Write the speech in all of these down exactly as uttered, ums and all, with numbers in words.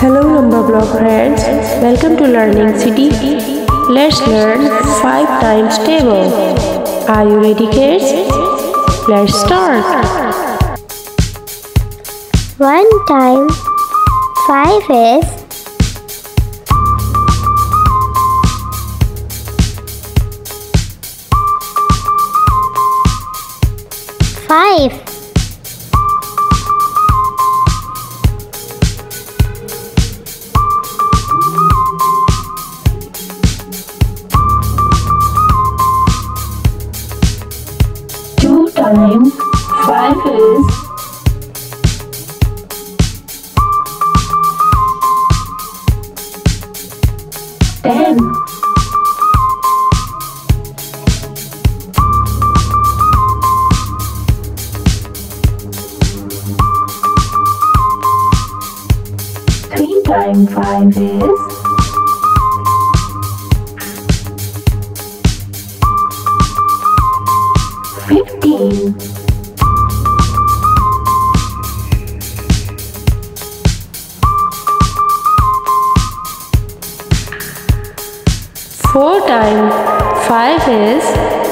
Hello Numberblock friends, welcome to Learning City. Let's learn five times table. Are you ready kids? Let's start. One time five is five. Two times five is ten. Three times five is fifteen. Four times five is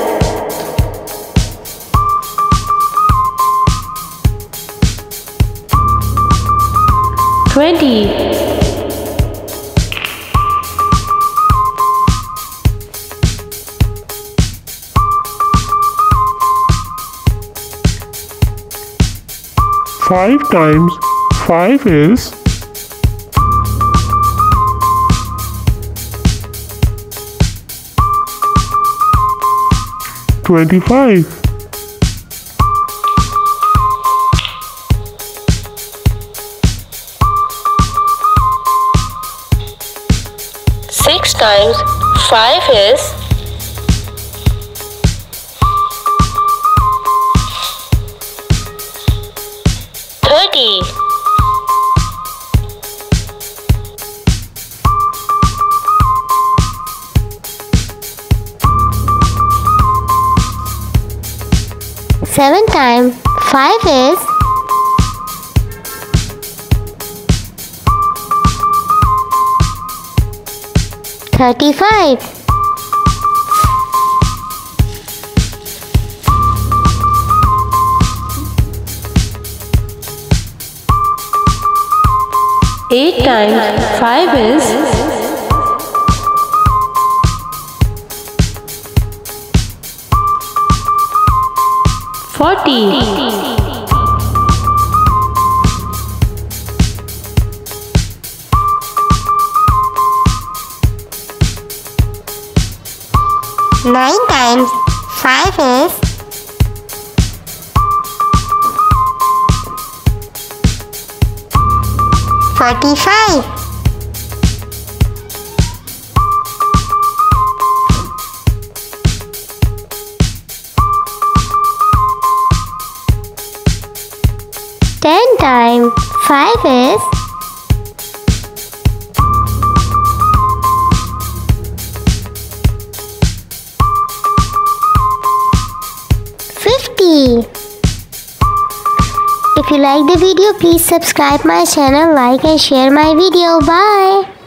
twenty. Five times five is twenty-five. Six times five is thirty. Seven times five is thirty-five. Eight times five is forty. Nine times five is forty-five. Ten times five is fifty. If you like the video, please subscribe my channel, like and share my video. Bye.